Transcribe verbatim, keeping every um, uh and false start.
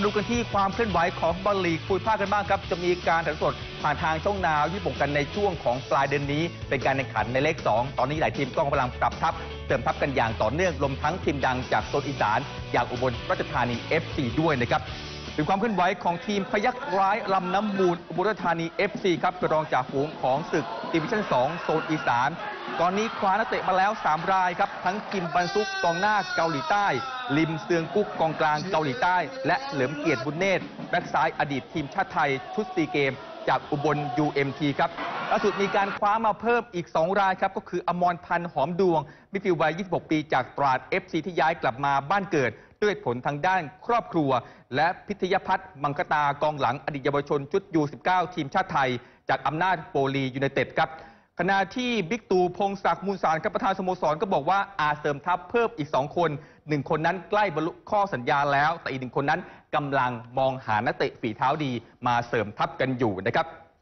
ดูกันที่ความเคลื่อนไหวของฟุตบอลลีกภูมิภาคกันบ้างครับจะมีการถ่ายทอดสดผ่านทางช่องนาวญี่ปุ่นกันในช่วงของปลายเดือนนี้เป็นการแข่งขันในเลขสองตอนนี้หลายทีมก็กำลังปรับทัพเติมทัพกันอย่างต่อเนื่องรวมทั้งทีมดังจากโซนอีสานอย่างอุบลราชธานี เอฟ ซี ด้วยนะครับเป็นความเคลื่อนไหวของทีมพยัคฆ์ร้ายลำน้ำมูลอุบลราชธานี เอฟ ซี ครับรองจากฝูงของศึกดิวิชั่นสองโซนอีสานตอนนี้คว้านักเตะมาแล้วสามรายครับทั้งคิมบันซุกกองหน้าเกาหลีใต้ลิมเซียงกุ๊กกองกลางเกาหลีใต้และเหลิมเกียรติบุญเนตรแบ็กซ้ายอดีตทีมชาติไทยชุดซีเกมจากอุบล ยู เอ็ม ที ครับล่าสุดมีการคว้ามาเพิ่มอีกสองรายครับก็คืออมรพันธ์หอมดวงมิดฟิลด์วัยยี่สิบหกปีจากตราด เอฟ ซี ที่ย้ายกลับมาบ้านเกิดด้วยผลทางด้านครอบครัวและพิทยพัฒน์มังคตากองหลังอดีตเยาวชนชุด ยู สิบเก้า ทีมชาติไทยจากอำนาจโปลียูไนเต็ดครับขณะที่บิ๊กตู่พงศักดิ์มูลสารประธานสโมสรก็บอกว่าอาจเสริมทัพเพิ่มอีกสองคนหนึ่งคนนั้นใกล้บรรลุข้อสัญญาแล้วแต่อีกหนึ่งคนนั้นกำลังมองหานักเตะฝีเท้าดีมาเสริมทัพกันอยู่นะครับ